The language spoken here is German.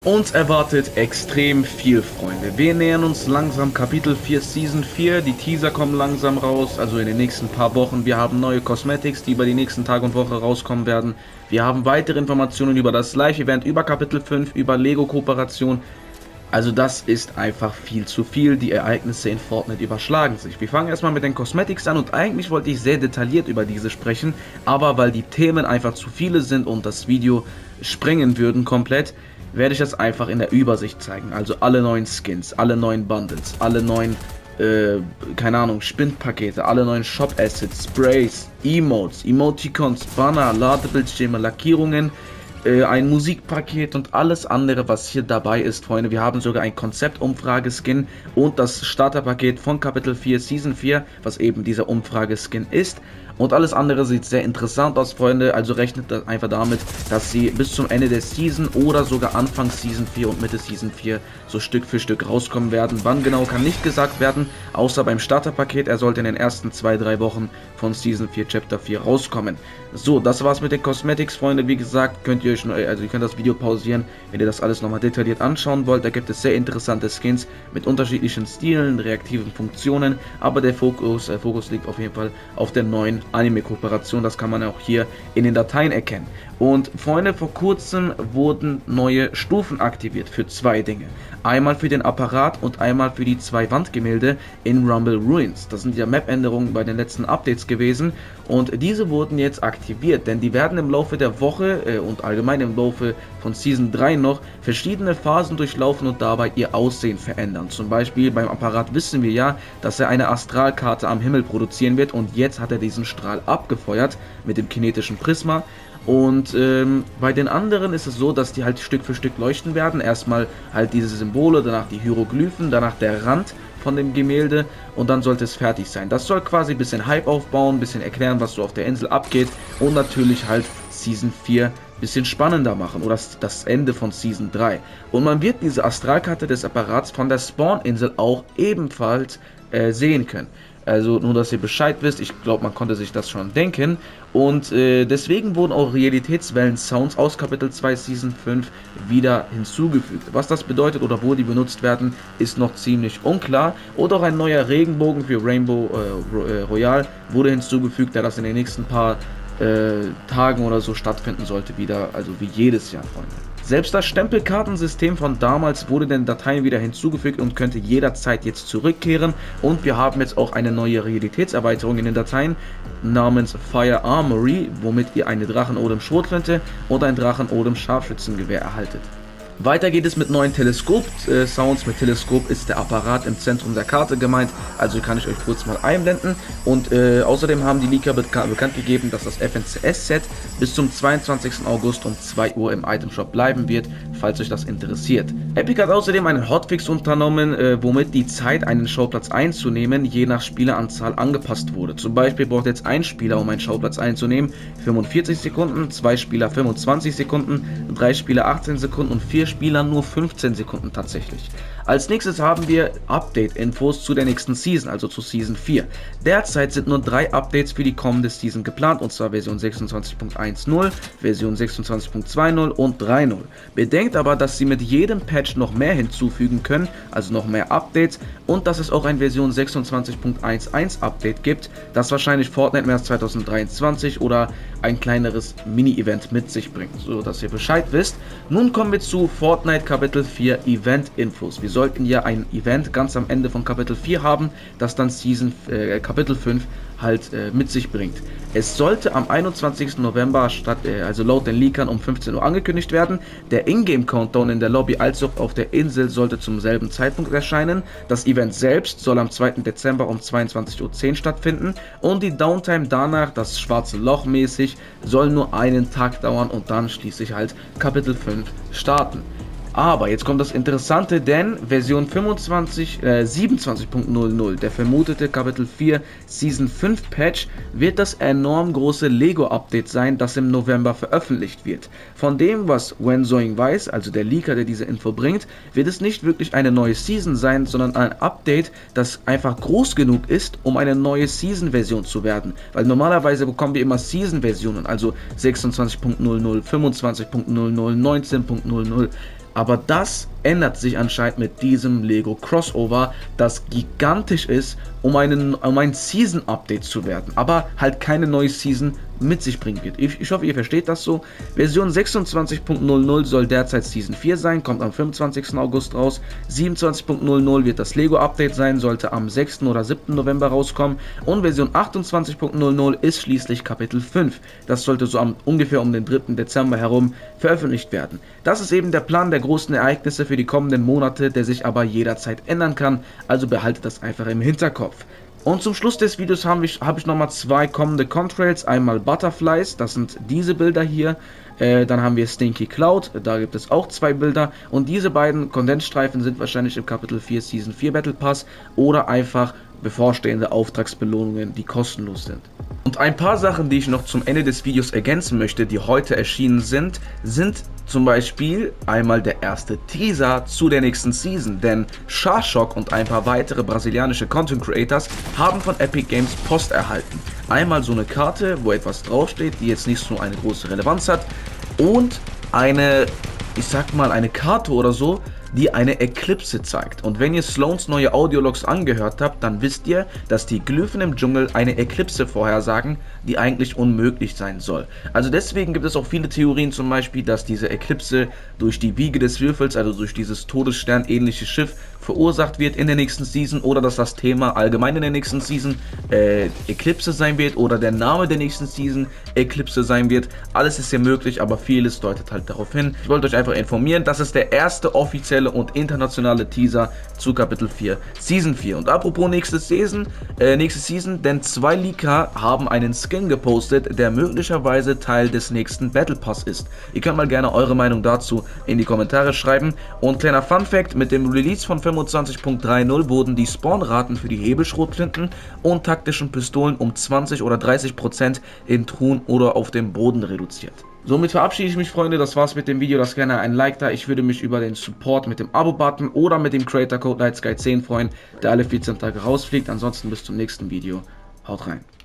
Uns erwartet extrem viel, Freunde. Wir nähern uns langsam Kapitel 4 Season 4. Die Teaser kommen langsam raus, also in den nächsten paar Wochen. Wir haben neue Cosmetics, die über die nächsten Tage und Woche rauskommen werden. Wir haben weitere Informationen über das Live-Event, über Kapitel 5, über Lego-Kooperation. Also das ist einfach viel zu viel. Die Ereignisse in Fortnite überschlagen sich. Wir fangen erstmal mit den Cosmetics an und eigentlich wollte ich sehr detailliert über diese sprechen. Aber weil die Themen einfach zu viele sind und das Video sprengen würden komplett, werde ich das einfach in der Übersicht zeigen. Also alle neuen Skins, alle neuen Bundles, alle neuen, keine Ahnung, Spindpakete, alle neuen Shop-Assets, Sprays, Emotes, Emoticons, Banner, Ladebildschirme, Lackierungen, ein Musikpaket und alles andere, was hier dabei ist, Freunde. Wir haben sogar ein Konzeptumfrageskin und das Starterpaket von Kapitel 4 Season 4, was eben dieser Umfrageskin ist. Und alles andere sieht sehr interessant aus, Freunde. Also rechnet das einfach damit, dass sie bis zum Ende der Season oder sogar Anfang Season 4 und Mitte Season 4 so Stück für Stück rauskommen werden. Wann genau kann nicht gesagt werden, außer beim Starterpaket. Er sollte in den ersten 2-3 Wochen von Season 4 Chapter 4 rauskommen. So, das war's mit den Cosmetics, Freunde. Wie gesagt, könnt ihr euch, ihr könnt das Video pausieren, wenn ihr das alles nochmal detailliert anschauen wollt. Da gibt es sehr interessante Skins mit unterschiedlichen Stilen, reaktiven Funktionen, aber der Fokus liegt auf jeden Fall auf der neuen Anime-Kooperation. Das kann man auch hier in den Dateien erkennen. Und Freunde, vor kurzem wurden neue Stufen aktiviert für zwei Dinge. Einmal für den Apparat und einmal für die 2 Wandgemälde in Rumble Ruins. Das sind ja Map-Änderungen bei den letzten Updates gewesen und diese wurden jetzt aktiviert, denn die werden im Laufe der Woche und allgemein im Laufe von Season 3 noch verschiedene Phasen durchlaufen und dabei ihr Aussehen verändern. Zum Beispiel beim Apparat wissen wir ja, dass er eine Astralkarte am Himmel produzieren wird und jetzt hat er diesen Strahl abgefeuert mit dem kinetischen Prisma. Und bei den anderen ist es so, dass die halt Stück für Stück leuchten werden. Erstmal halt diese Symbole, danach die Hieroglyphen, danach der Rand von dem Gemälde und dann sollte es fertig sein. Das soll quasi ein bisschen Hype aufbauen, ein bisschen erklären, was so auf der Insel abgeht und natürlich halt Season 4 ein bisschen spannender machen oder das Ende von Season 3. Und man wird diese Astralkarte des Apparats von der Spawn-Insel auch ebenfalls sehen können. Also nur, dass ihr Bescheid wisst, ich glaube, man konnte sich das schon denken. Und deswegen wurden auch Realitätswellen-Sounds aus Kapitel 2 Season 5 wieder hinzugefügt. Was das bedeutet oder wo die benutzt werden, ist noch ziemlich unklar. Und auch ein neuer Regenbogen für Rainbow Royale wurde hinzugefügt, da das in den nächsten paar Tagen oder so stattfinden sollte wieder, also wie jedes Jahr, Freunde. Selbst das Stempelkartensystem von damals wurde den Dateien wieder hinzugefügt und könnte jederzeit jetzt zurückkehren. Und wir haben jetzt auch eine neue Realitätserweiterung in den Dateien namens Fire Armory, womit ihr eine Drachenodem Schrotflinte und ein Drachenodem Scharfschützengewehr erhaltet. Weiter geht es mit neuen Teleskop-Sounds. Mit Teleskop ist der Apparat im Zentrum der Karte gemeint, also kann ich euch kurz mal einblenden. Und außerdem haben die Leaker bekannt gegeben, dass das FNCS-Set bis zum 22. August um 2 Uhr im Itemshop bleiben wird, falls euch das interessiert. Epic hat außerdem einen Hotfix unternommen, womit die Zeit, einen Schauplatz einzunehmen, je nach Spieleranzahl angepasst wurde. Zum Beispiel braucht jetzt ein Spieler, um einen Schauplatz einzunehmen, 45 Sekunden, 2 Spieler 25 Sekunden, 3 Spieler 18 Sekunden und 4 Spieler nur 15 Sekunden tatsächlich. Als nächstes haben wir Update-Infos zu der nächsten Season, also zu Season 4. Derzeit sind nur 3 Updates für die kommende Season geplant, und zwar Version 26.10, Version 26.20 und 3.0. Bedenkt aber, dass sie mit jedem Patch noch mehr hinzufügen können, also noch mehr Updates, und dass es auch ein Version 26.11 Update gibt, das wahrscheinlich Fortnite März 2023 oder ein kleineres Mini-Event mit sich bringt, so dass ihr Bescheid wisst. Nun kommen wir zu Fortnite Kapitel 4 Event-Infos. Wir sollten ja ein Event ganz am Ende von Kapitel 4 haben, das dann Kapitel 5 halt mit sich bringt. Es sollte am 21. November also laut den Leakern um 15 Uhr angekündigt werden. Der Ingame-Countdown in der Lobby als auch auf der Insel sollte zum selben Zeitpunkt erscheinen. Das Event selbst soll am 2. Dezember um 22:10 Uhr stattfinden und die Downtime danach, das schwarze Loch mäßig, soll nur einen Tag dauern und dann schließlich halt Kapitel 5 starten. Aber jetzt kommt das Interessante, denn Version 27.00, der vermutete Kapitel 4 Season 5 Patch, wird das enorm große Lego-Update sein, das im November veröffentlicht wird. Von dem, was Wenzoing weiß, also der Leaker, der diese Info bringt, wird es nicht wirklich eine neue Season sein, sondern ein Update, das einfach groß genug ist, um eine neue Season-Version zu werden. Weil normalerweise bekommen wir immer Season-Versionen, also 26.00, 25.00, 19.00. Aber das ändert sich anscheinend mit diesem Lego Crossover, das gigantisch ist, um ein Season-Update zu werden, aber halt keine neue Season mit sich bringen wird. Ich hoffe, ihr versteht das so. Version 26.00 soll derzeit Season 4 sein, kommt am 25. August raus. 27.00 wird das Lego-Update sein, sollte am 6. oder 7. November rauskommen. Und Version 28.00 ist schließlich Kapitel 5. Das sollte so ungefähr um den 3. Dezember herum veröffentlicht werden. Das ist eben der Plan der großen Ereignisse für die kommenden Monate, der sich aber jederzeit ändern kann, also behaltet das einfach im Hinterkopf. Und zum Schluss des Videos habe ich nochmal zwei kommende Contrails, einmal Butterflies, das sind diese Bilder hier, dann haben wir Stinky Cloud, da gibt es auch zwei Bilder und diese beiden Kondensstreifen sind wahrscheinlich im Kapitel 4 Season 4 Battle Pass oder einfach bevorstehende Auftragsbelohnungen, die kostenlos sind. Und ein paar Sachen, die ich noch zum Ende des Videos ergänzen möchte, die heute erschienen sind zum Beispiel einmal der erste Teaser zu der nächsten Season, denn Shashok und ein paar weitere brasilianische Content Creators haben von Epic Games Post erhalten. Einmal so eine Karte, wo etwas draufsteht, die jetzt nicht so eine große Relevanz hat und eine Karte oder so, die eine Eklipse zeigt. Und wenn ihr Sloans neue Audiologs angehört habt, dann wisst ihr, dass die Glyphen im Dschungel eine Eklipse vorhersagen, die eigentlich unmöglich sein soll. Also deswegen gibt es auch viele Theorien, zum Beispiel, dass diese Eklipse durch die Wiege des Würfels, also durch dieses Todesstern-ähnliche Schiff, verursacht wird in der nächsten Season oder dass das Thema allgemein in der nächsten Season Eklipse sein wird oder der Name der nächsten Season Eklipse sein wird. Alles ist ja möglich, aber vieles deutet halt darauf hin. Ich wollte euch einfach informieren, das ist der erste offizielle und internationale Teaser zu Kapitel 4 Season 4. Und apropos nächste Season, denn zwei Leaker haben einen Skin gepostet, der möglicherweise Teil des nächsten Battle Pass ist. Ihr könnt mal gerne eure Meinung dazu in die Kommentare schreiben. Und kleiner Fun Fact, mit dem Release von 25.30 wurden die Spawnraten für die Hebelschrotflinten und taktischen Pistolen um 20 oder 30% in Truhen oder auf dem Boden reduziert. Somit verabschiede ich mich, Freunde, das war's mit dem Video, lasst gerne ein Like da, ich würde mich über den Support mit dem Abo-Button oder mit dem Creator Code LightSky10 freuen, der alle 14 Tage rausfliegt. Ansonsten bis zum nächsten Video, haut rein.